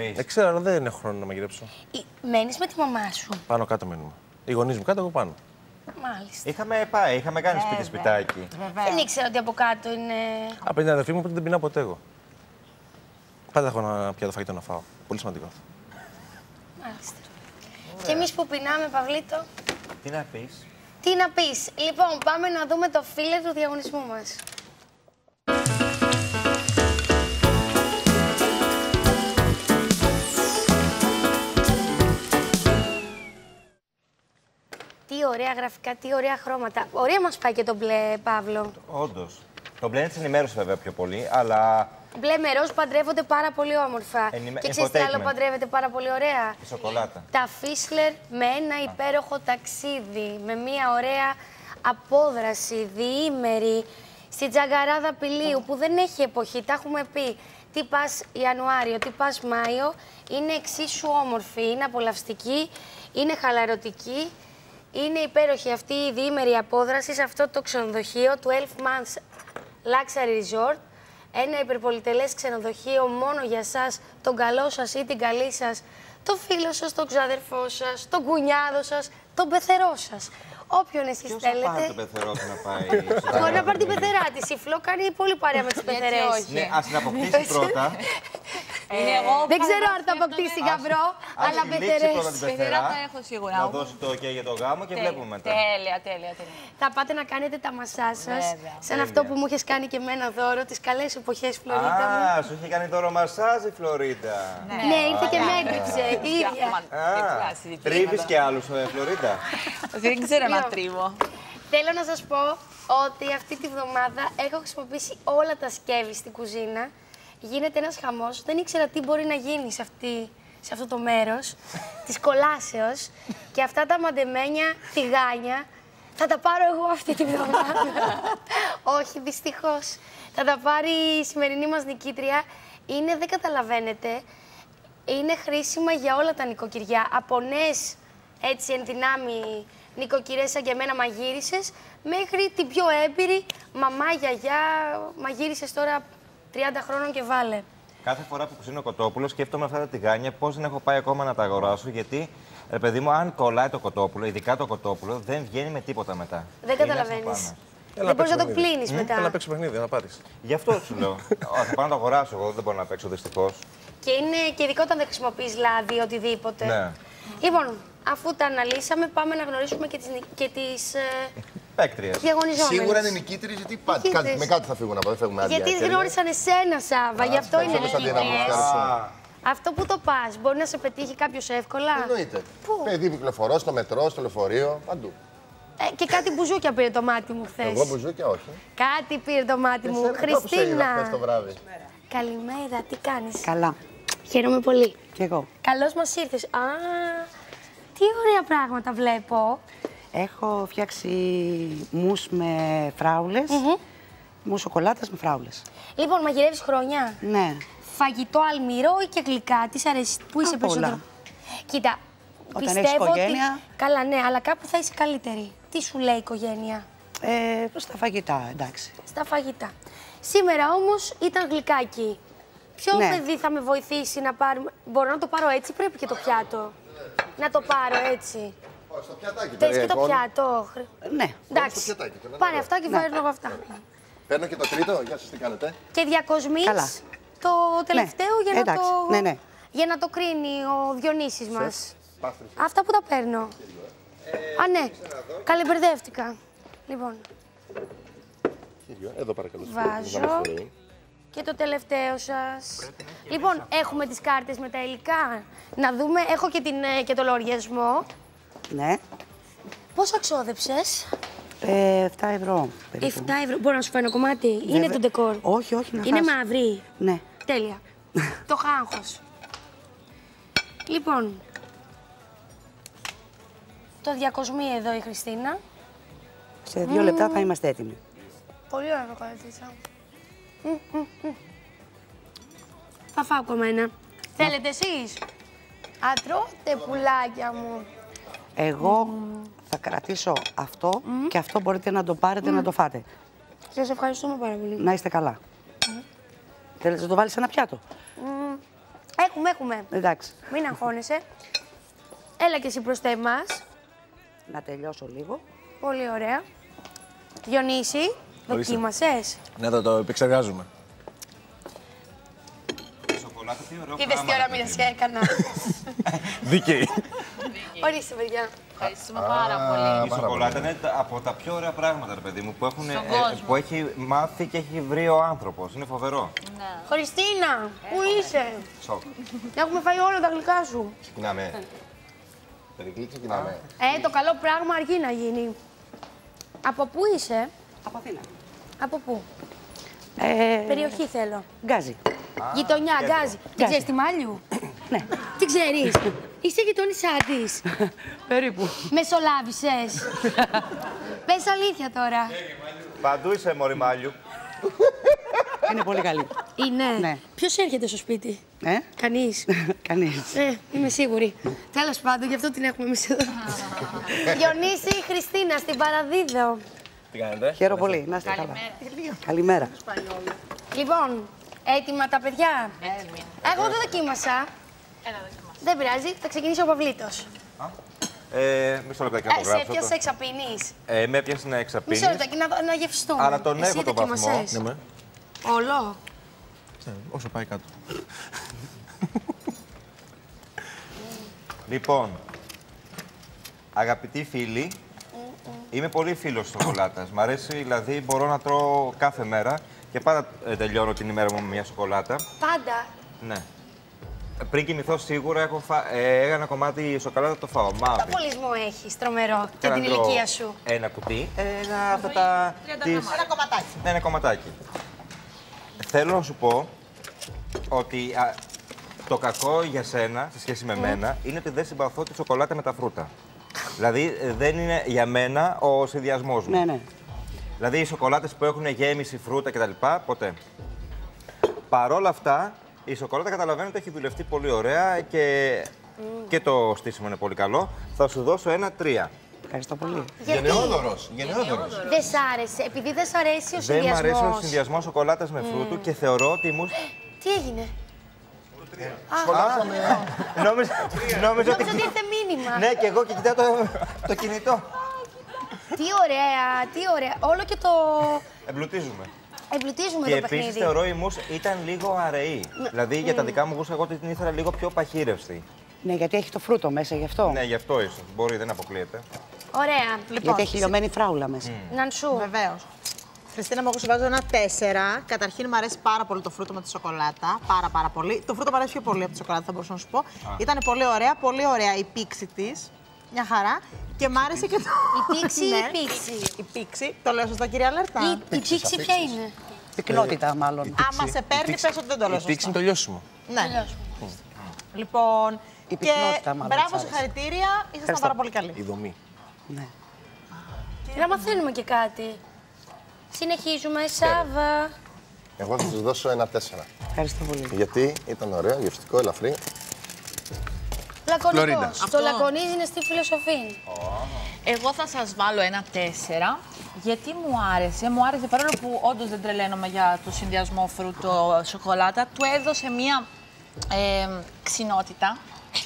εννοείς? Ξέρω, αλλά δεν έχω χρόνο να μαγειρέψω. Μένεις με τη μαμά σου. Πάνω κάτω μένουμε. Οι γονείς μου κάτω, εγώ πάνω. Μάλιστα. Είχαμε κάνει σπίτι-σπιτάκι. Δεν ήξερα ότι από κάτω είναι. Απ' την αδερφή μου, οπότε δεν πεινάω ποτέ εγώ. Πάντα έχω ένα πιάτο φαγητό να φάω. Πολύ σημαντικό. Μάλιστα. Και εμείς που πεινάμε, Παυλίτο. Τι να πεις? Τι να πεις. Λοιπόν, πάμε να δούμε το φίλε του διαγωνισμού μας. Τι ωραία γραφικά, τι ωραία χρώματα. Ωραία μας πάει και το μπλε, Παύλο. Όντως. Το μπλε είναι της ενημέρωσης βέβαια πιο πολύ, αλλά. Μπλε με ροζ παντρεύονται πάρα πολύ όμορφα. Και ξέρεις τι άλλο παντρεύεται πάρα πολύ ωραία? Η σοκολάτα. Τα Φίσλερ με ένα υπέροχο ταξίδι, με μια ωραία απόδραση διήμερη στη Τζαγκαράδα Πηλίου που δεν έχει εποχή. Τα έχουμε πει. Τι πας Ιανουάριο, τι πας Μάιο. Είναι εξίσου όμορφη, είναι απολαυστική, είναι χαλαρωτική. Είναι υπέροχη αυτή η διήμερη απόδραση σε αυτό το ξενοδοχείο του Elf Months Luxury Resort. Ένα υπερπολιτελές ξενοδοχείο μόνο για σας, τον καλό σας ή την καλή σας, τον φίλο σας, τον ξαδερφό σας, τον κουνιάδο σας, τον πεθερό σας. Όποιον εσείς θέλετε. Ποιος θα πάρει τον πεθερό του να πάει? Μπορεί να πάρει την πεθερά της. Η Φλό κάνει πολύ παρέα με τις πεθερές. Ναι, ας την αποκτήσει πρώτα. Δεν ξέρω αν θα αποκτήσει γαμπρό, αλλά πεθερές. Πεθερά θα έχω σίγουρα. Να δώσει το OK για το γάμο και βλέπουμε μετά. Τέλεια. Θα πάτε να κάνετε τα μασάζ σας, σαν αυτό που μου είχες κάνει και εμένα δώρο, τις καλές εποχές, Φλωρίντα μου. Σου είχε κάνει δώρο μασάζ η Φλωρίντα. Ναι, ήρθε και με έτριψε, η ίδια. Τρίβεις και άλλους, Φλωρίντα? Δεν ξέρω να τρίβω. Θέλω να σας πω ότι αυτή τη βδομάδα έχω χρησιμοποιήσει όλα τα σκεύη στην κουζίνα. Γίνεται ένας χαμός. Δεν ήξερα τι μπορεί να γίνει σε αυτό το μέρος της κολάσεως. Και αυτά τα μαντεμένια τηγάνια θα τα πάρω εγώ αυτή τη βδομάδα. Όχι, δυστυχώς. Θα τα πάρει η σημερινή μας νικήτρια. Δεν καταλαβαίνετε, είναι χρήσιμα για όλα τα νοικοκυριά. Από νέες, έτσι, εν δυνάμει νοικοκυρές σαν και εμένα μαγείρισες, μέχρι την πιο έμπειρη μαμά, γιαγιά, μαγείρισες τώρα 30 χρόνων και βάλε. Κάθε φορά που κουζίνω κοτόπουλο, σκέφτομαι αυτά τα τηγάνια πώς δεν έχω πάει ακόμα να τα αγοράσω. Γιατί, ρε παιδί μου, αν κολλάει το κοτόπουλο, ειδικά το κοτόπουλο, δεν βγαίνει με τίποτα μετά. Δεν καταλαβαίνεις. Δεν μπορείς να το πλύνεις μετά. Θέλω να παίξω παιχνίδι, να πάρεις. Γι' αυτό σου λέω. Θα πάω να το αγοράσω εγώ, δεν μπορώ να παίξω δυστυχώς. Και είναι και ειδικό όταν δεν χρησιμοποιείς λάδι, οτιδήποτε. Ναι. Λοιπόν, αφού τα αναλύσαμε, πάμε να γνωρίσουμε και τις παίκτριες. διαγωνιζόμενες. Σίγουρα είναι νικήτριες, γιατί με κάτι θα φύγουν από εδώ, δεν φεύγουμε άδεια. Γιατί γνώρισαν εσένα, Σάβα, γι' αυτό είναι νικήτριες. Αυτό που το πας, μπορεί να σε πετύχει κάποιος εύκολα? Εννοείται. Πού? Παιδί κυκλοφορώ, στο μετρό, στο λεωφορείο, παντού. Και κάτι μπουζούκια πήρε το μάτι μου χθες. Εγώ μπουζούκια όχι. Κάτι πήρε το μάτι μου. Χριστίνα. Το βράδυ. Καλημέρα, τι κάνεις? Καλά. Χαίρομαι πολύ. Κι εγώ. Καλώς μας ήρθες. Α, τι ωραία πράγματα βλέπω. Έχω φτιάξει μους με φράουλες, μους σοκολάτας με φράουλες. Λοιπόν, μαγειρεύεις χρόνια? Ναι. Φαγητό αλμυρό ή και γλυκά, τι σ' αρέσει, πού είσαι περισσότερο? Κοίτα, όταν πιστεύω έχεις οικογένεια... ότι... Καλά, ναι, αλλά κάπου θα είσαι καλύτερη. Τι σου λέει η οικογένεια? Στα φαγητά, εντάξει. Στα φαγητά. Σήμερα όμως ήταν γλυκάκι. Ποιο παιδί θα με βοηθήσει να πάρουμε... Μπορώ να το πάρω έτσι, πρέπει και το πιάτο. Να το πάρω έτσι. Στο πιατάκι. Θες και το πιάτο? Ναι. Εντάξει. Πάρε αυτά και φέρνω εγώ αυτά. Παίρνω και το τρίτο. Γεια σας, τι κάνετε? Και διακοσμείς το τελευταίο για να το κρίνει ο Διονύσης μας. Αυτά που τα παίρνω. Α, ναι. Καλεμπερδεύτηκα. Λοιπόν. Εδώ παρακαλώ. Βάζω. Και το τελευταίο σας. Λοιπόν, έχουμε τις κάρτες με τα υλικά. Να δούμε. Έχω και το λογαριασμό. Ναι. Πόσα ξόδεψες? 7 ευρώ. 7 ευρώ. Μπορώ να σου φέρω ένα κομμάτι? Βέβαια. Είναι το ντεκόρ? Όχι, όχι. Να είναι μαύρη? Ναι. Τέλεια. Το χάγχος. Λοιπόν. Το διακοσμεί εδώ η Χριστίνα. Σε 2 λεπτά θα είμαστε έτοιμοι. Πολύ ωραία το καλετήσα. Θα φάω ακόμα ένα. Θέλετε εσείς? Ατρώτε, πουλάκια μου. Εγώ θα κρατήσω αυτό και αυτό μπορείτε να το πάρετε να το φάτε. Σας ευχαριστούμε πάρα πολύ. Να είστε καλά. Θέλετε να το βάλεις σε ένα πιάτο? Έχουμε. Εντάξει. Μην αγχώνεσαι. Έλα και εσύ μπροστά εμάς. Να τελειώσω λίγο. Πολύ ωραία. Διονύση, δοκίμασες. Ναι, το επεξεργάζομαι. Σοκολάτα, τι ωραίο Είδες τι ώρα μοίρασια έκανα. Δίκαιη. Ορίστε, παιδιά. Ευχαριστούμε πάρα πολύ. Η σοκολάτα είναι από τα πιο ωραία πράγματα, ρε παιδί μου, Στον κόσμο. που έχει μάθει και έχει βρει ο άνθρωπος. Είναι φοβερό. Χριστίνα, πού είσαι? Σοκ. Έχουμε φάει όλα τα γλυκά σου. Ξεκινάμε. Περικλή, ξεκινάμε. Το καλό πράγμα αργεί να γίνει. Από πού είσαι? Από Αθήνα. Από πού? Περιοχή θέλω. Γκάζι. Γειτονιά, γκάζι. Την ξέρεις τη Μάλιου? Ναι. Τι ξέρεις? Είσαι γειτόνισσά της. Περίπου. Μεσολάβησες. Πες αλήθεια τώρα. Παντού είσαι, μωρή Μάλιου. Είναι πολύ καλή. Είναι. Ναι. Ποιος έρχεται στο σπίτι? Κανείς. Κανείς. Είμαι σίγουρη. Τέλος πάντων, γι' αυτό την έχουμε εμείς εδώ. Διονύση, Χριστίνα, στην Παραδίδο. Τι κάνετε? Χαίρομαι πολύ. Να είστε καλά. Καλημέρα. Λοιπόν, έτοιμα τα παιδιά. Εγώ δεν δοκίμασα. Δεν πειράζει, θα ξεκινήσει ο Παυλίτος. Μισό λεπτάκι να το Σε γράψω. έπιασε εξαπίνεις. Με έπιασε να εξαπίνεις. Μισό λεπτάκι να γευστούμε. Αλλά τον Εσύ έχω το βαθμό. δοκίμασες? Ναι, Όλο. όσο πάει κάτω. Λοιπόν, αγαπητοί φίλοι, είμαι πολύ φίλος της σοκολάτας. Μ' αρέσει, δηλαδή, μπορώ να τρώω κάθε μέρα και πάντα τελειώνω την ημέρα μου με μια σοκολάτα. Πάντα. Ναι. Πριν κοιμηθώ, σίγουρα έχω ένα κομμάτι σοκολάτα το φάω. Τι Μαύρη. απολυσμό έχεις, τρομερό, Και για την να τρώω ηλικία σου. ένα κουτί. Αυτά τα. Ένα κομματάκι. Ναι, ένα κομματάκι. Θέλω να σου πω ότι το κακό για σένα, σε σχέση με μένα, είναι ότι δεν συμπαθώ τη σοκολάτα με τα φρούτα. Δηλαδή, δεν είναι για μένα ο συνδυασμός μου. Ναι, ναι. Δηλαδή, οι σοκολάτες που έχουν γέμιση φρούτα κτλ. Ποτέ. Παρόλα αυτά, η σοκολάτα καταλαβαίνω ότι έχει δουλευτεί πολύ ωραία και το στήσιμο είναι πολύ καλό. Θα σου δώσω ένα 3. Ευχαριστώ πολύ. Γιατί Γενναιόδωρος. δεν σ' άρεσε, επειδή δεν σ' αρέσει ο Δεν μου αρέσει ο συνδυασμός. συνδυασμός σοκολάτας με φρούτου και θεωρώ ότι μου. Τι έγινε? Νόμιζα Νόμιζα ότι ήρθε μήνυμα. Ναι, και εγώ και κοιτάω το κινητό. Τι ωραία, τι ωραία. Όλο και το Εμπλουτίζουμε. εμπλουτίζουμε Και το επίσης παιχνίδι. θεωρώ η μους ήταν λίγο αραιή. Δηλαδή για τα δικά μου γούστα, εγώ την ήθελα λίγο πιο παχύρευστη. Ναι, γιατί έχει το φρούτο μέσα, γι' αυτό. Ναι, γι' αυτό ίσως. Μπορεί, δεν αποκλείεται. Ωραία. Γιατί έχει λιωμένη φράουλα μέσα. Νανσού. Βεβαίω. Χριστίνα, μου εγώ σου βάζω ένα 4. Καταρχήν μου αρέσει πάρα πολύ το φρούτο με τη σοκολάτα. Πάρα πολύ. Το φρούτο μου αρέσει πιο πολύ από τη σοκολάτα, θα μπορούσα να σου πω. Ήταν πολύ ωραία η πίξη τη. Μια χαρά. Και μ' άρεσε και το. Η πίξη ή Ναι. η πίξη? Η πίξη. Το λέω σωστά, κυρία Λέρτα. Η πίξη ποια είναι? Πυκνότητα, μάλλον. Άμα σε παίρνει, πες ότι δεν το λέω Η πίξη σωστά. είναι το λιώσιμο. Ναι. Λοιπόν. Η Και πυκνότητα, μάλλον, μπράβο, της άρεσε. συγχαρητήρια. Ήσασταν πάρα πολύ καλοί. Η δομή. Ναι. Να μαθαίνουμε και κάτι. Συνεχίζουμε, Σάβα. Εγώ θα σας δώσω ένα 4. Ευχαριστώ πολύ. Γιατί ήταν ωραίο, γευστικό, ελαφρύ. Λακωνικό. Φλωρίντα. Το λακωνίζει είναι στη φιλοσοφία. Εγώ θα σας βάλω ένα 4, γιατί μου άρεσε. Μου άρεσε, παρόλο που όντως δεν τρελαίνομαι για το συνδυασμό φρούτο-σοκολάτα, του έδωσε μία ξινότητα.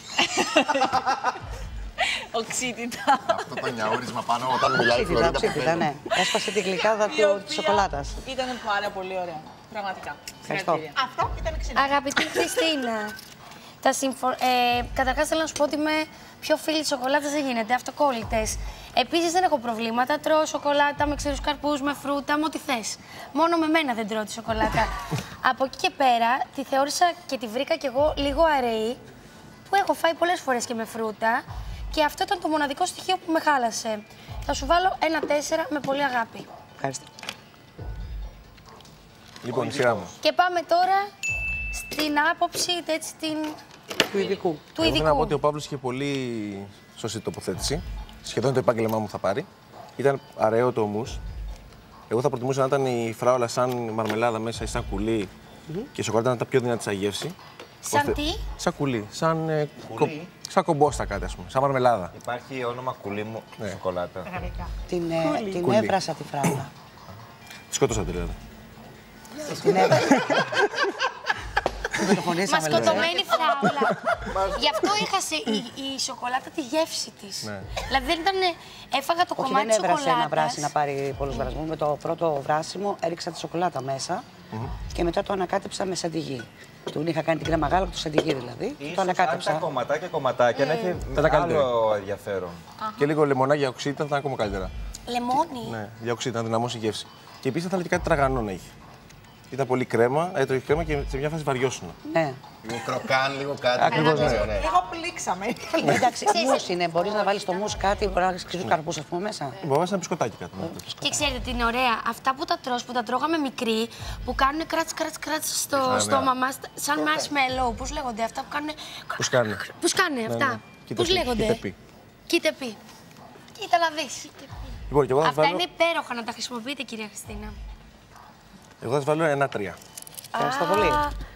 Οξύτητα. Αυτό το νιαούρισμα πάνω όταν μιλάει η Ψήφιδα, Φλωρίντα. ψήφιδα, ναι. Έσπασε τη γλυκάδα της σοκολάτας. Ήταν πάρα πολύ ωραία. Πραγματικά. Ευχαριστώ. Συγχαρητήρια. Αυτό ήταν ξινότητα. Αγαπητή Χριστίνα, καταρχάς θέλω να σου πω ότι είμαι πιο φίλη της σοκολάτας δεν γίνεται, αυτοκόλλητες. Επίσης δεν έχω προβλήματα, τρώω σοκολάτα με ξηρούς καρπούς, με φρούτα, με ό,τι θες. Μόνο με μένα δεν τρώω τη σοκολάτα. Από εκεί και πέρα τη θεώρησα και τη βρήκα κι εγώ λίγο αραιή, που έχω φάει πολλές φορές και με φρούτα και αυτό ήταν το μοναδικό στοιχείο που με χάλασε. Θα σου βάλω ένα 4 με πολύ αγάπη. Ευχαριστώ. Λοιπόν, η σειρά μου. Και πάμε τώρα στην άποψη έτσι, Του ειδικού. του Εγώ θέλω να πω ότι ειδικού. ο Παύλος είχε πολύ σωστή τοποθέτηση. Σχεδόν το επάγγελμά μου θα πάρει. Ήταν αραιό το μους. Εγώ θα προτιμούσα να ήταν η φράουλα σαν μαρμελάδα μέσα ή σαν κουλί και η σοκολάτα να ήταν πιο δυνατή σαν γεύση. Σαν τι? Σαν κουλί. Σαν κομπόστα κάτι, ας πούμε. Σαν μαρμελάδα. Υπάρχει όνομα κουλί μου σοκολάτα. Την Κουλί. έβρασα τη φράουλα. Τη σκότωσα δηλαδή. Την έβρασα. Μασκοτωμένη φράουλα. Γι' αυτό έχασε η σοκολάτα τη γεύση της. Ναι. Δηλαδή δεν ήταν. Έφαγα το Όχι, κομμάτι δεν της έβρασε ένα σοκολάτας. βράσι να πάρει πολλούς βρασμούς. Με το πρώτο βράσιμο έριξα τη σοκολάτα μέσα και μετά το ανακάτεψα με σαντιγί. Του είχα κάνει την κρέμα γάλα, το σαντιγί δηλαδή. Το Ίσως αν ανακάτεψα. τα κομματάκια να έχει τα καλύτερα. άλλο ενδιαφέρον. Και λίγο λεμονάκι για οξύτητα θα ήταν ακόμα καλύτερα. Λεμόνι. Ναι, για οξύτητα, να δυναμώσει η γεύση. Και επίσης θα ήθελα και κάτι τραγανό να έχει. Ήταν πολύ κρέμα, έτρωγε κρέμα και σε μια φάση βαριόσουνα. Ναι. Λίγο κροκάν, λίγο κάτι. Ακριβώς, ναι. Λίγο πλήξαμε. Εντάξει, μους είναι. Μπορείς να βάλεις στο μους κάτι, μπορεί να έχεις ξύζους καρπούς, ας πούμε, μέσα. Μπορεί να βάλεις ένα μπισκοτάκι κάτω. Ναι. Και ξέρετε τι είναι ωραία, αυτά που τα τρως, που τα τρώγαμε μικροί, που κάνουν κράτς στο στόμα μας, σαν marshmallow, πώς λέγονται αυτά που κάνουν. Που σκάνε. Που σκάνε αυτά. Κοίτα Πώς πει, λέγονται. κοίτα πει. Κοίτα πει. Κοίτα να δεις. Λοιπόν, και εγώ θα Αυτά βάλω, είναι υπέροχα να τα χρησιμοποιείτε, κυρία Χριστίνα. εγώ θα βάλω ένα 3. Ευχαριστώ πολύ.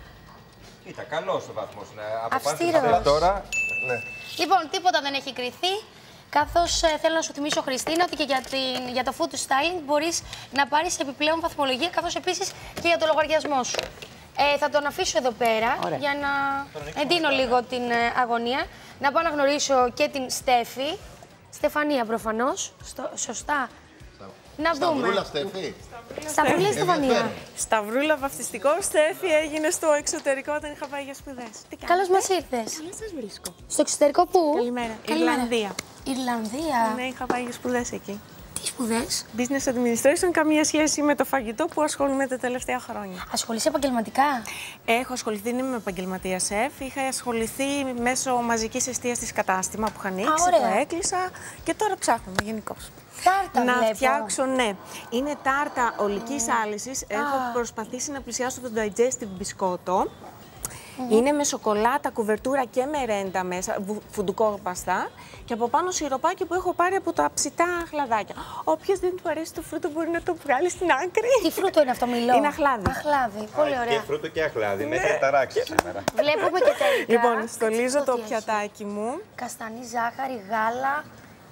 Κοίτα, καλός ο βαθμός είναι. Από Αυστηρός. πάνω τώρα. Ναι. Λοιπόν, τίποτα δεν έχει κριθεί. Καθώς θέλω να σου θυμίσω, Χριστίνα, ότι και για το food styling μπορείς να πάρεις επιπλέον βαθμολογία, καθώς επίσης και για το λογαριασμό σου. Θα τον αφήσω εδώ πέρα για να εντείνω λίγο την αγωνία. Να πάω να γνωρίσω και την Στέφη. Στεφανία προφανώς. Σωστά. Να δούμε. Σταυρούλα, Στέφη. Σταυρούλα, Στεφανία. Σταυρούλα, βαφτιστικό. Στέφη έγινε στο εξωτερικό όταν είχα πάει για σπουδές. Καλώς μας ήρθες. Καλώς σας βρίσκω. Στο εξωτερικό πού? Καλημέρα. Καλημέρα. Ιρλανδία. Ιρλανδία. Ναι, είχα πάει για σπουδές εκεί. Τι σπουδές? Business Administration, καμία σχέση με το φαγητό που ασχολούμαι τα τελευταία χρόνια. Ασχολείσαι επαγγελματικά? Έχω ασχοληθεί, δεν είμαι επαγγελματία σεφ. Είχα ασχοληθεί μέσω μαζικής εστίας της κατάστημα που είχα ανοίξει. ωραία. Το έκλεισα και τώρα ψάχνουμε γενικώς. Τάρτα Να βλέπω. φτιάξω, ναι. Είναι τάρτα ολικής άλυσης. Έχω προσπαθήσει να πλησιάσω το digestive μπισκότο. Είναι με σοκολάτα, κουβερτούρα και μερέντα μέσα, φουντουκό παστά. Και από πάνω σιροπάκι που έχω πάρει από τα ψητά αχλαδάκια. Όποιος δεν του αρέσει το φρούτο μπορεί να το βγάλει στην άκρη. Τι φρούτο είναι αυτό, μιλώ? Είναι αχλάδι. Αχλάδι, πολύ Και ωραία. φρούτο και αχλάδι. Με έχει ταράξει σήμερα. Βλέπουμε και τα υλικά. Λοιπόν, στολίζω το τι έχει. πιατάκι μου. Καστανή, ζάχαρη, γάλα.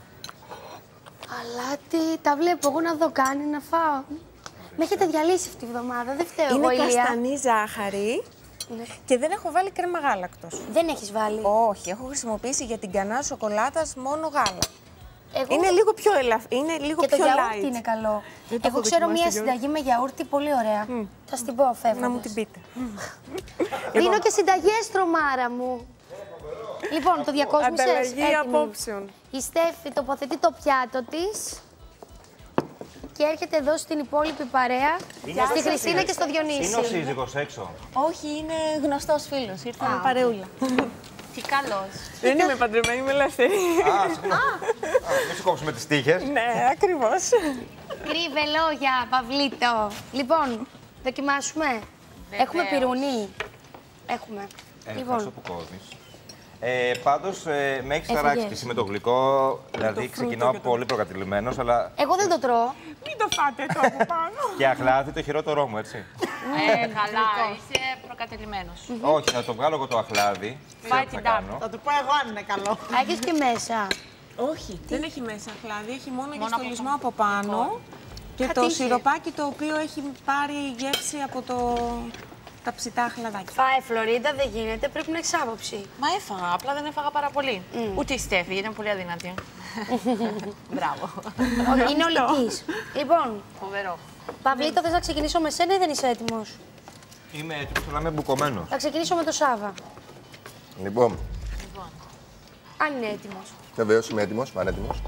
Αλάτι, τα βλέπω εγώ να δω, κάνει να φάω. Με έχετε διαλύσει αυτή τη βδομάδα, δεν φταίω εγώ, Είναι Ηλία. καστανή ζάχαρη Ναι. και δεν έχω βάλει κρέμα γάλακτος. Δεν έχεις βάλει. Όχι, έχω χρησιμοποιήσει για την κανά σοκολάτας μόνο γάλα. Εγώ... Είναι λίγο πιο είναι λίγο Και το πιο γιαούρτι light. είναι καλό. Δεν το Εγώ έχω ξέρω δοκιμάσει μία το γιαούρτι. συνταγή με γιαούρτι πολύ ωραία. Θα στην πω φεύγοντας. Να μου την πείτε. Δίνω και συνταγές, τρομάρα μου. Λοιπόν, το διακόσμησες. Ανταλλαγή Έτοιμη. απόψεων. Η Στέφη τοποθετεί το πιάτο της και έρχεται εδώ στην υπόλοιπη παρέα, στη Χριστίνα και στο Είναι ο Διονύση. σύζυγος έξω. Όχι, είναι γνωστός φίλος. Ήρθα με παρεούλα. Τι καλός. Δεν είμαι παντρεμένη, είμαι ελεύθερη. Α, συγγνώμη. Μην σου κόψουμε τις τύχες. Ναι, ακριβώς. Κρύβε λόγια, Παυλίτο. Λοιπόν, δοκιμάσουμε. Έχουμε πυρουνί. Έχουμε. Ευχαριστώ που κόβεις. Πάντως, με έχεις Έφυγες. ταράξει και εσύ με το γλυκό. Δηλαδή, ξεκινάω πολύ προκατηλημένος, αλλά Εγώ δεν το τρώω. Μην το φάτε το από πάνω. και αχλάδι το χειρότερό μου, έτσι. Καλά, είσαι προκατελημένος. Όχι, θα το βγάλω εγώ το αχλάδι. Φάει Τι θα την κάνω. Θα του πω εγώ αν είναι καλό. Έχεις και μέσα. Όχι, δεν έχει μέσα χλάδι, έχει μόνο για Μόνο από στολισμό από πάνω. Και Κάτι το είχε. σιροπάκι το οποίο έχει πάρει γεύση από τα ψητά χλαδάκια. Φάε, Φλωρίντα, δεν γίνεται. Πρέπει να έχεις άποψη. Μα έφαγα, απλά δεν έφαγα πάρα πολύ. Ούτε η Στέφη, γιατί είναι πολύ αδυνατή. Μπράβο. Όχι, είναι ολικής. Λοιπόν, Φοβερό. Παυλίτο, θες να ξεκινήσω με σένα ή δεν είσαι έτοιμος? Είμαι έτοιμος, αλλά είμαι μπουκωμένος. Θα ξεκινήσω με το Σάβα. Λοιπόν, Αν είναι έτοιμος. βεβαίως είμαι έτοιμος, πανέτοιμος.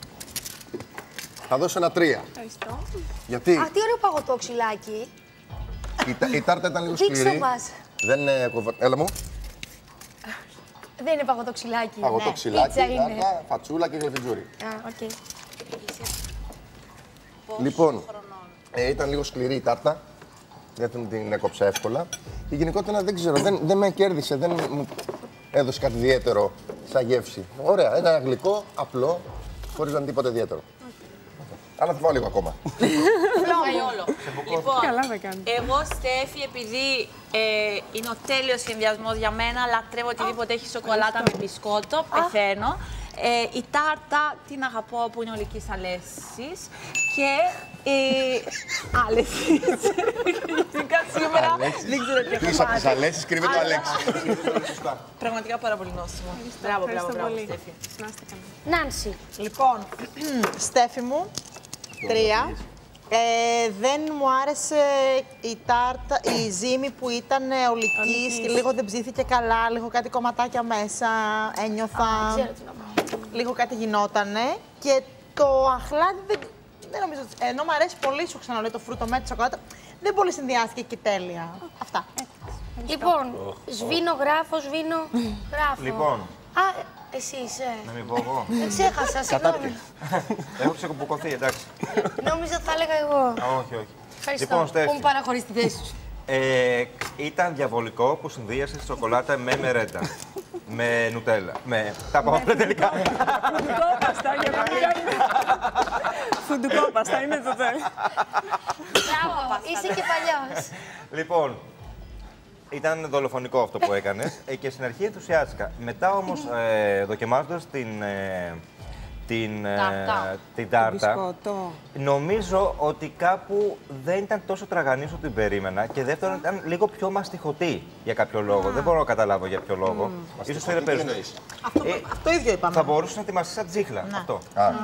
Θα δώσω ένα 3. Ευχαριστώ. Γιατί Αχ, τι ωραίο παγωτό ξυλάκι. η τάρτα ήταν λίγο Δείξτε σκληρή. μας. Δεν Έλα μου. Δεν είναι παγωτό ξυλάκι. Παγωτό Ναι, ξυλάκι, πίτσα είναι. τάρτα, φατσούλα και γλυφιτζούρι. Α, οκ. Λοιπόν, ήταν λίγο σκληρή η τάρτα. Δεν την έκοψα εύκολα. Και γενικότερα δεν ξέρω, δεν με κέρδισε, δεν μου έδωσε κάτι ιδιαίτερο σαν γεύση. Ωραία, ένα γλυκό, απλό, χωρίς να είναι τίποτα ιδιαίτερο. Αλλά θα φάω λίγο ακόμα. πάει όλο. Λοιπόν, Καλά με κάνει. εγώ Στέφη, επειδή είναι ο τέλειος συνδυασμός για μένα, λατρεύω οτιδήποτε έχει σοκολάτα με μπισκότο, πεθαίνω. Η τάρτα την αγαπώ που είναι ολικής αλέσσης και η Αλέσσης. Σήμερα δεν ξέρω τι έχω Πίσω από τις πάρει. αλέσεις κρύβεται ο Αλέξης. Πραγματικά πάρα πολύ νόστιμο. Μπράβο, μπράβο, μπράβο, Στέφη. Νάνση. Λοιπόν, Στέφη μου, 3. Δεν μου άρεσε η τάρτα, η ζύμη που ήταν ολικής και λίγο δεν ψήθηκε καλά, λίγο κάτι κομματάκια μέσα, ένιωθα, Ξέρω τι να πω. λίγο κάτι γινότανε. Και το αχλάδι δεν νομίζω, ενώ μου αρέσει πολύ, σου ξαναλέω, το φρούτο με τη σοκολάτα, δεν πολύ συνδυάστηκε και τέλεια. Αυτά. Λοιπόν, σβήνω, γράφω, σβήνω, γράφω. Λοιπόν. Α, εσύ είσαι. Να μην πω εγώ. Δεν ξέχασα, συγγνώμη. Έχω ξεκουμπουκωθεί, εντάξει. Νόμιζα ότι θα έλεγα εγώ. Όχι, όχι. Ευχαριστώ. Λοιπόν, Στέφη. Που μου παραχωρείς τη θέση σου. Ήταν διαβολικό που συνδύασε τη σοκολάτα με μερέντα. Με νουτέλα. Τα πάω όλα τελικά. Φουντουκόπαστα, για να μην κάνει. Φουντουκόπαστα, είναι το τέλος. Μπράβο, είσαι και παλιός. Λοιπόν, ήταν δολοφονικό αυτό που έκανες και στην αρχή ενθουσιάστηκα. Μετά όμως, δοκιμάζοντας την τάρτα, Μπισκότο. νομίζω ότι κάπου δεν ήταν τόσο τραγανή όσο την περίμενα και δεύτερον ήταν λίγο πιο μαστιχωτή για κάποιο λόγο. Δεν μπορώ να καταλάβω για ποιο λόγο. Ίσως είναι περισσότερο. Αυτό ίδιο είπαμε. Θα μπορούσε να τη μαστίσει σαν τζίχλα. Αυτό.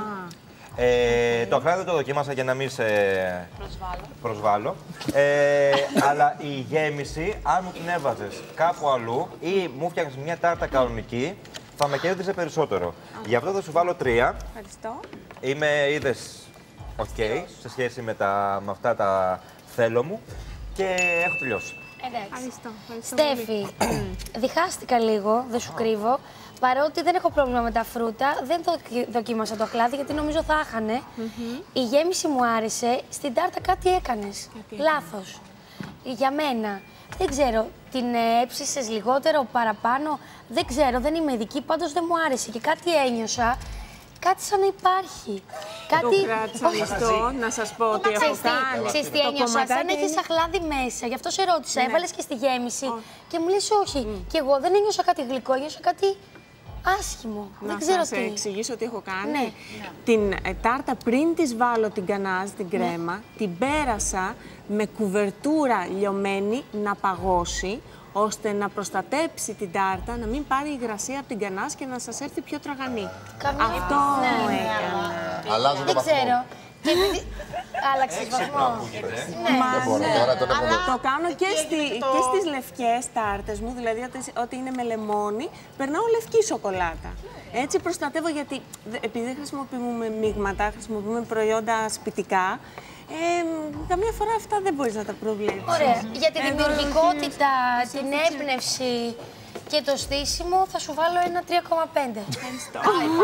Το αχλάδι δεν το δοκίμασα για να μην σε προσβάλλω. Αλλά η γέμιση, αν μου την έβαζες κάπου αλλού ή μου φτιάχνεις μια τάρτα κανονική, θα με κέρδιζε περισσότερο. Γι' αυτό θα σου βάλω 3. Ευχαριστώ. Είδες, οκ, σε σχέση με αυτά τα θέλω μου και έχω τελειώσει. Εντάξει. Ευχαριστώ. Στέφη, διχάστηκα λίγο, δεν σου κρύβω. Παρότι δεν έχω πρόβλημα με τα φρούτα, δεν δοκίμασα το αχλάδι γιατί νομίζω θα έχανε. Η γέμιση μου άρεσε, στην τάρτα κάτι έκανες. Λάθος. Για μένα. Δεν ξέρω, την έψησες λιγότερο, παραπάνω. Δεν ξέρω, δεν είμαι ειδική, πάντως δεν μου άρεσε. Και κάτι ένιωσα, κάτι σαν να υπάρχει. Κάτι... Το κράτησα ανοιχτό, να σας πω ότι έχω κάνει. Ξέρεις τι ένιωσα, σαν να έχεις αχλάδι μέσα. Γι' αυτό σε ρώτησα, έβαλες και στη γέμιση. Και μου λες όχι. Και εγώ δεν ένιωσα κάτι γλυκό, ένιωσα κάτι άσχημο. Δεν ξέρω Να σας τι. εξηγήσω τι έχω κάνει. Ναι. Την τάρτα πριν της βάλω την γκανάζ, την κρέμα, την πέρασα με κουβερτούρα λιωμένη να παγώσει, ώστε να προστατέψει την τάρτα, να μην πάρει υγρασία από την γκανάζ και να σας έρθει πιο τραγανή. Αυτό έκανα. Αλλάζω το Δεν βαθμό. ξέρω. Και επειδή... Άλλαξες βαθμό. Δεν μπορώ τώρα, τώρα μπορώ. Το κάνω και στις λευκές τάρτες μου, δηλαδή ότι είναι με λεμόνι, περνάω λευκή σοκολάτα. Έτσι προστατεύω γιατί επειδή δεν χρησιμοποιούμε μείγματα, χρησιμοποιούμε προϊόντα σπιτικά, καμία φορά αυτά δεν μπορείς να τα προβλέψεις. Ωραία. Για τη δημιουργικότητα, την έμπνευση και το στήσιμο θα σου βάλω ένα 3,5. Ευχαριστώ.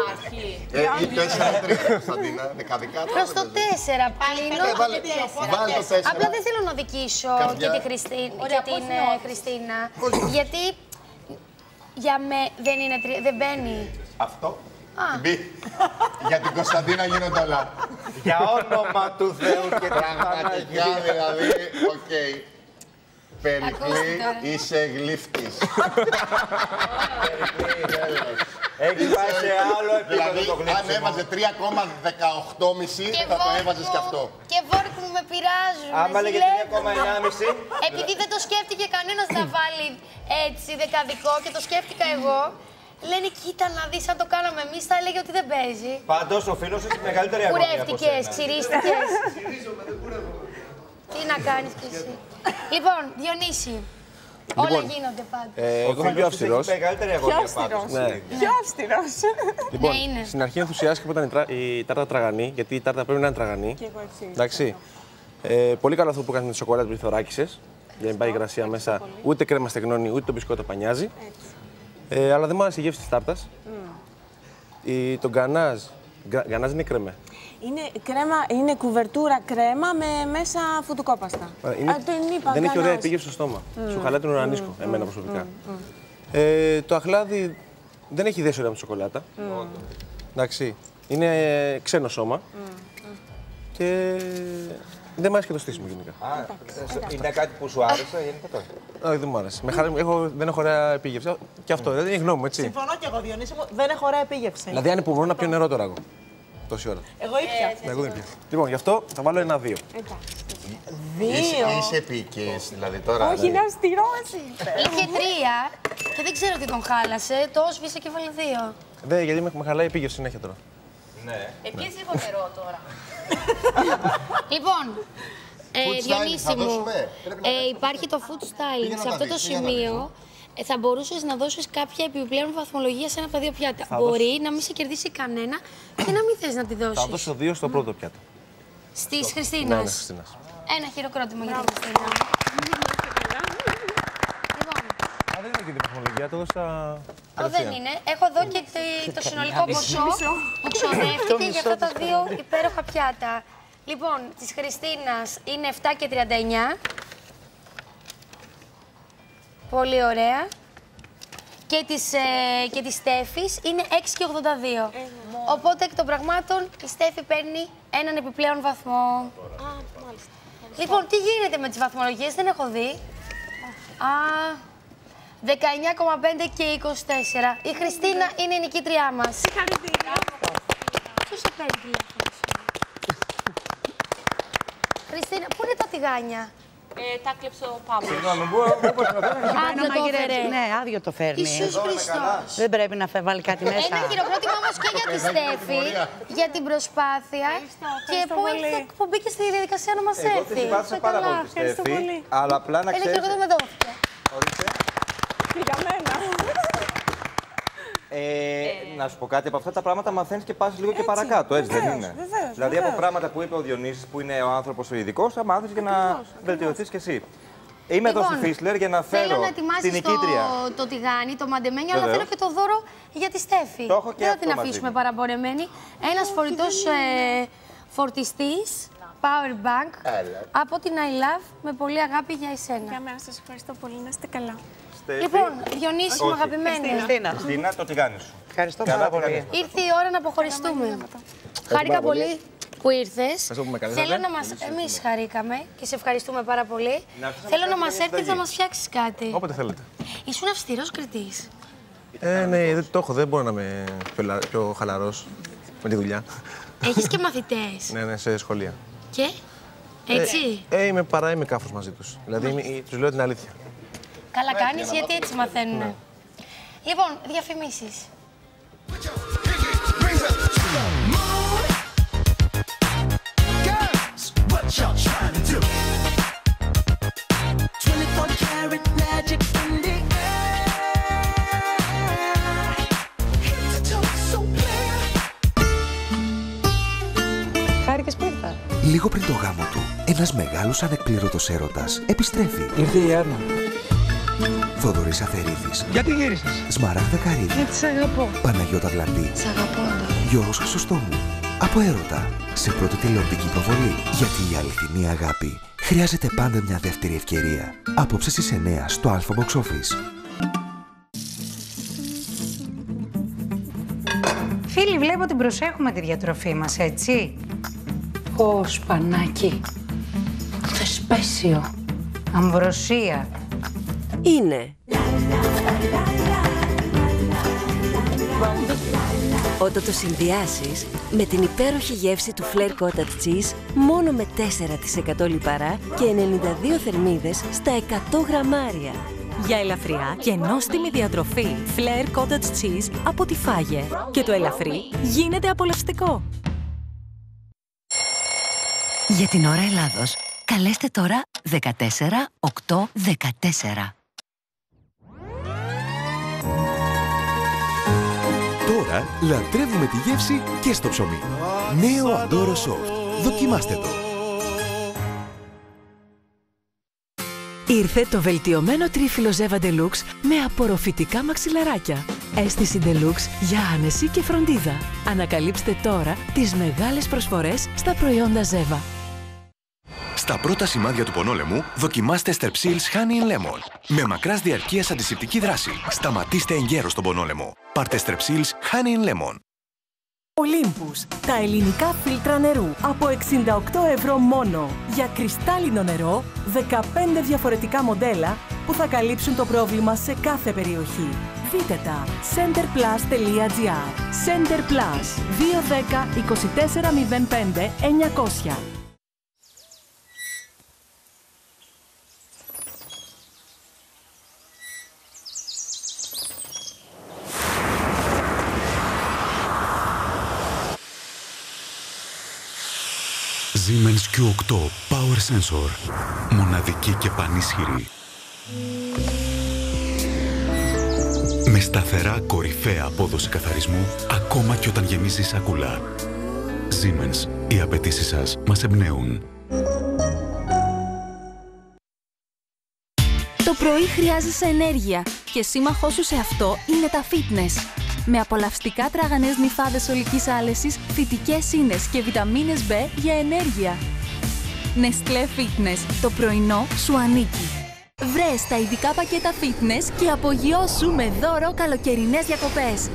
Ή 4-3, Κωνσταντίνα, δεκαδικά. Προς το 4 πλύνω. Βάλε το 4. Απλά δεν θέλω να δικήσω και την Χριστίνα, γιατί για με δεν μπαίνει. Αυτό. Μπει. Για την Κωνσταντίνα γίνονται όλα. Για όνομα του Θεού και της Πραγματικά δηλαδή, οκ. Περικλή, είσαι γλύφτης. Έχεις πάει σε άλλο επίπεδο Δηλαδή, το αν γλύψιμο. έβαζε 3,18,5 θα το έβαζες και αυτό. Και βόρκ μου με πειράζουν. Άμα λέγε 3,9,5. Επειδή δεν το σκέφτηκε κανένας να βάλει έτσι δεκαδικό και το σκέφτηκα εγώ, λένε κοίτα να δεις αν το κάναμε εμείς θα έλεγε ότι δεν παίζει. Πάντως ο φίλος έχει μεγαλύτερη αγωνία από Κουρεύτηκες, σένα. ξυρίστηκες. Τι να κάνεις κι εσύ. Λοιπόν, Διονύση, όλα γίνονται πάντα. Εγώ είμαι πιο αυστηρός. Έχει μεγαλύτερη αγωνία πάντως. Πιο αυστηρός. Λοιπόν, Ναι, είναι. στην αρχή ενθουσιάστηκα που ήταν η τάρτα τραγανή, γιατί η τάρτα πρέπει να είναι τραγανή. Και εγώ έτσι. Εντάξει. Πολύ καλό αυτό που έκανε με τη σοκολάτα που τη θωράκισες, για να μην πάει υγρασία μέσα, ούτε κρέμα στεγνώνει, ούτε το μπισκότο πανιάζει. Αλλά δεν μου άρεσε η γεύση της τάρτας. Το γκανάζ. Γκανάζ είναι κρέμε. Είναι κουβερτούρα κρέμα με μέσα φουντουκόπαστα. Δεν έχει ωραία επίγευση στο στόμα. Σου χαλάει τον ουρανίσκο, εμένα προσωπικά. Το αχλάδι δεν έχει δέσει ωραία με τη σοκολάτα. Εντάξει. Είναι ξένο σώμα. Και Δεν μου άρεσε και το στήσιμο γενικά. Είναι κάτι που σου άρεσε γενικά τώρα? Όχι, δεν μου άρεσε. Δεν έχω ωραία επίγευση. Και αυτό, δεν είναι γνώμη μου, έτσι. Συμφωνώ και εγώ, Διονύση μου, δεν έχω ωραία επίγευση. Δηλαδή, αν υπομονώ να πιω νερό τώρα εγώ. Τόση ώρα. Εγώ ήπια. Εγώ δεν πιω. Λοιπόν, γι' αυτό θα βάλω 1-2. Είσαι επίκης, δηλαδή τώρα. Όχι, είναι αυστηρό εσύ. Είχε 3 και δεν ξέρω τι τον χάλασε. Το σβήσε και βάλε 2. Δεν, γιατί με χαλάει η επίγευση συνέχεια τώρα. Ναι. Επίσης έχω νερό τώρα. Λοιπόν, style, Διονύση θα μου, δώσουμε? υπάρχει το food styling. Πήγαινε Σε να αυτό τα το δεις, πήγαινε να τα σημείο θα μπορούσες να δώσεις κάποια επιπλέον βαθμολογία σε ένα από τα δύο πιάτα. Μπορεί να μην σε κερδίσει κανένα και να μην θες να τη Θα δώσεις. δώσω 2 στο πρώτο πιάτο. Στις Ναι, Χριστίνας. ναι, Χριστίνας. Ένα χειροκρότημα για την Χριστίνα. Λοιπόν, Α, δεν είναι και την βαθμολογία, το έδωσα. δεν είναι. Έχω εδώ και το συνολικό ποσό που ξοδεύτηκε για αυτά τα δύο υπέροχα πιάτα. Λοιπόν, της Χριστίνας είναι 7 και 39. Πολύ ωραία. Και της Στέφης είναι 6 και 82. Οπότε εκ των πραγμάτων η Στέφη παίρνει έναν επιπλέον βαθμό. Λοιπόν, τι γίνεται με τις βαθμολογίες, δεν έχω δει. 19,5 και 24. Η Χριστίνα είναι η νικήτριά μας. Συγχαρητήρια. Ποιος σε παίρνει τηλέφωνο? Χριστίνα, πού είναι τα τηγάνια? Τα κλέψω ο Παύλος. Συγγνώμη, μήπως να Άδειο το έφερε. Ναι, άδειο το φέρνει. Ιησούς Χριστός. Δεν πρέπει να βάλει κάτι μέσα. Ένα χειροκρότημα όμως και για τη Στέφη, για την προσπάθεια και που μπήκε στη διαδικασία να μας Εγώ τη έρθει. συμπάθησα πάρα πολύ τη Στέφη, αλλά απλά να Ένα ξέρεις... χειροκρότημα με δόθηκε. Ορίστε. Για μένα. Να σου πω κάτι, από αυτά τα πράγματα μαθαίνεις και πας λίγο και παρακάτω, έτσι δεν είναι? Βεβαίως, Δηλαδή από βεβαίως. πράγματα που είπε ο Διονύσης, που είναι ο άνθρωπος ο ειδικός, θα μάθεις και να βελτιωθείς κι εσύ. Είμαι εδώ στη Φίσλερ για να Θέλω φέρω να την ετοιμάσεις νικήτρια. το τηγάνι, το μαντεμένιο, αλλά Βεβαίως. θέλω και το δώρο για τη Στέφη. Το έχω και δεν θα αυτό την μαζί αφήσουμε μου. παραπορεμένη. Ένας φορητός φορτιστής, power bank, από την I Love, με πολύ αγάπη για εσένα. Για μένα σας ευχαριστώ πολύ, να είστε καλά. Στέφη. Λοιπόν, Διονύση μου Όχι. αγαπημένη, Χριστίνα, το τηγάνι σου. Ευχαριστώ Καλά, πάρα τι πολύ. κάνεις? ήρθε η ώρα να αποχωριστούμε. Χάρηκα πολύ που ήρθες. που με καλέσατε. Θέλω να μας... Εμείς χαρήκαμε και σε ευχαριστούμε πάρα πολύ. Θέλω να μας έρθεις να μας φτιάξεις κάτι. Όποτε θέλετε. Ήσουν αυστηρός κριτής. Ναι, δεν το έχω. Δεν μπορώ να είμαι πιο χαλαρός με τη δουλειά. Έχεις και μαθητές. Ναι, σε σχολεία. Και, έτσι. Είμαι κάφρος μαζί τους. Δηλαδή, τους λέω την αλήθεια. Καλά κάνεις, γιατί έτσι μαθαίνουν. Λοιπόν, διαφημίσεις. Χάρηκες που ήρθα. Λίγο πριν το γάμο του, ένας μεγάλος ανεκπλήρωτος έρωτας επιστρέφει. Ήρθε η Άννα. Θοδωρής Αθερίδης, Γιατί γύρισες? Σμαράγδα Καρύδη, Γιατί σ' αγαπώ. Παναγιώτα Βλαντή, Σ' αγαπώ, Άννα. Γιώργος Χρυσοστόμου. Από έρωτα, σε πρώτη τηλεοπτική προβολή. Γιατί η αληθινή αγάπη χρειάζεται πάντα μια δεύτερη ευκαιρία. Απόψε στις 9 στο Alpha Box Office. Φίλοι, βλέπω την προσέχουμε τη διατροφή μας, έτσι. Σπανάκι. Θεσπέσιο. Αμβροσία. Είναι. Όταν το συνδυάσεις με την υπέροχη γεύση του Flair Cottage Cheese μόνο με 4% λιπαρά και 92 θερμίδες στα 100 γραμμάρια. Για ελαφριά και νόστιμη διατροφή, Flair Cottage Cheese από τη Φάγε. Και το ελαφρύ γίνεται απολαυστικό. Για την ώρα Ελλάδος, καλέστε τώρα 14 8 14. Τώρα λατρεύουμε τη γεύση και στο ψωμί. Νέο Αντόρο Soft. Δοκιμάστε το. Ήρθε το βελτιωμένο τρίφυλλο Zeva Deluxe με απορροφητικά μαξιλαράκια. Αίσθηση Deluxe για άνεση και φροντίδα. Ανακαλύψτε τώρα τις μεγάλες προσφορές στα προϊόντα Zeva. Στα πρώτα σημάδια του πονόλεμου, δοκιμάστε Strepsils Honey and Lemon. Με μακράς διαρκείας αντισηπτική δράση. Σταματήστε εγκαίρως τον πονόλεμο. Πάρτε Strepsils Honey and Lemon. Olympus, τα ελληνικά φίλτρα νερού από 68 ευρώ μόνο. Για κρυστάλλινο νερό, 15 διαφορετικά μοντέλα που θα καλύψουν το πρόβλημα σε κάθε περιοχή. Δείτε τα centerplus.gr. Center Plus 210 2405 900. Siemens Q8 Power Sensor. Μοναδική και πανίσχυρη. Με σταθερά κορυφαία απόδοση καθαρισμού, ακόμα και όταν γεμίζει σακούλα. Siemens. Οι απαιτήσεις σας μας εμπνέουν. Το πρωί χρειάζεσαι ενέργεια και σύμμαχός σου σε αυτό είναι τα fitness. Με απολαυστικά τραγανές νυφάδες ολικής άλεσης, φυτικές ίνες και βιταμίνες B για ενέργεια. Nestlé Fitness. Το πρωινό σου ανήκει. Βρες τα ειδικά πακέτα fitness και απογειώσου με δώρο καλοκαιρινές διακοπές.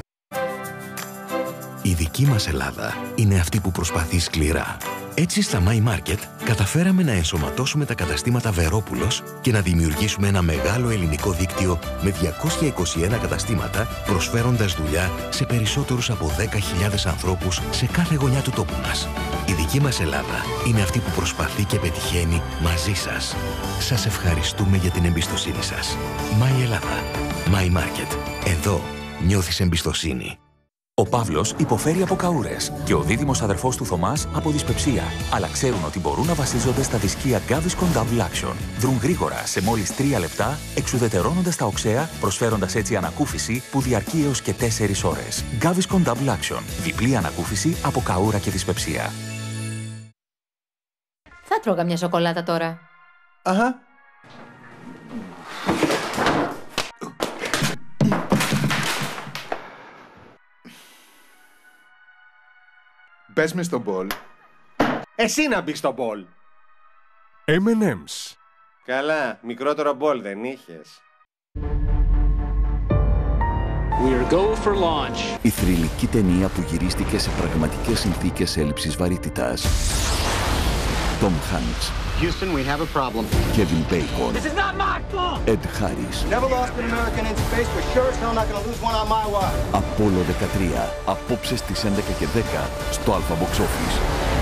Η δική μας Ελλάδα είναι αυτή που προσπαθεί σκληρά. Έτσι στα My Market καταφέραμε να ενσωματώσουμε τα καταστήματα Βερόπουλος και να δημιουργήσουμε ένα μεγάλο ελληνικό δίκτυο με 221 καταστήματα, προσφέροντας δουλειά σε περισσότερους από 10.000 ανθρώπους σε κάθε γωνιά του τόπου μας. Η δική μας Ελλάδα είναι αυτή που προσπαθεί και πετυχαίνει μαζί σας. Σας ευχαριστούμε για την εμπιστοσύνη σας. My Ελλάδα. My Market. Εδώ νιώθεις εμπιστοσύνη. Ο Παύλος υποφέρει από καούρες και ο δίδυμος αδερφός του Θωμάς από δυσπεψία. Αλλά ξέρουν ότι μπορούν να βασίζονται στα δισκία Gaviscon Double Action. Δρουν γρήγορα σε μόλις 3 λεπτά, εξουδετερώνοντας τα οξέα, προσφέροντας έτσι ανακούφιση που διαρκεί έως και 4 ώρες. Gaviscon Double Action. Διπλή ανακούφιση από καούρα και δυσπεψία. Θα τρώγα μια σοκολάτα τώρα. Αχα. Πες με στο μπολ. Εσύ να μπεις στο μπολ. M&M's. Καλά, μικρότερο μπολ δεν είχες. We're go for launch. Η θρυλική ταινία που γυρίστηκε σε πραγματικές συνθήκες έλλειψης βαρύτητας. Tom Hanks. Houston, we have a problem. Kevin Bacon. This is not my fault. Ed Harris. Never lost an American in space, but sure as hell not gonna lose one on my watch. Apollo 13. Απόψε στις 11 και 10 στο Alpha Box Office.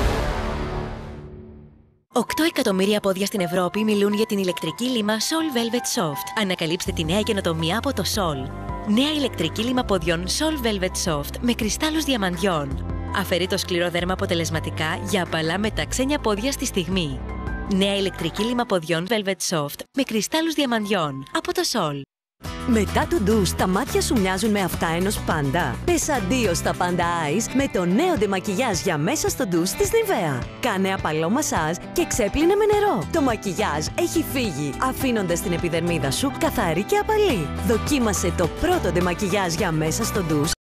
8 εκατομμύρια πόδια στην Ευρώπη μιλούν για την ηλεκτρική λίμα Sol Velvet Soft. Ανακαλύψτε τη νέα καινοτομία από το Sol. Νέα ηλεκτρική λίμα ποδιών Sol Velvet Soft με κρυστάλλους διαμαντιών. Αφαιρεί το σκληρό δέρμα αποτελεσματικά για απαλά μεταξένια πόδια στη στιγμή. Νέα ηλεκτρική λίμα ποδιών Velvet Soft με κρυστάλλους διαμαντιών από το Sol. Μετά το ντους, τα μάτια σου μοιάζουν με αυτά ενός πάντα. Πες αντίο στα Panda Eyes με το νέο ντεμακιγιάζ για μέσα στο ντους της Nivea. Κάνε απαλό μασάζ και ξέπλυνε με νερό. Το μακιγιάζ έχει φύγει, αφήνοντας την επιδερμίδα σου καθαρή και απαλή. Δοκίμασε το πρώτο ντεμακιγιάζ για μέσα στο ντους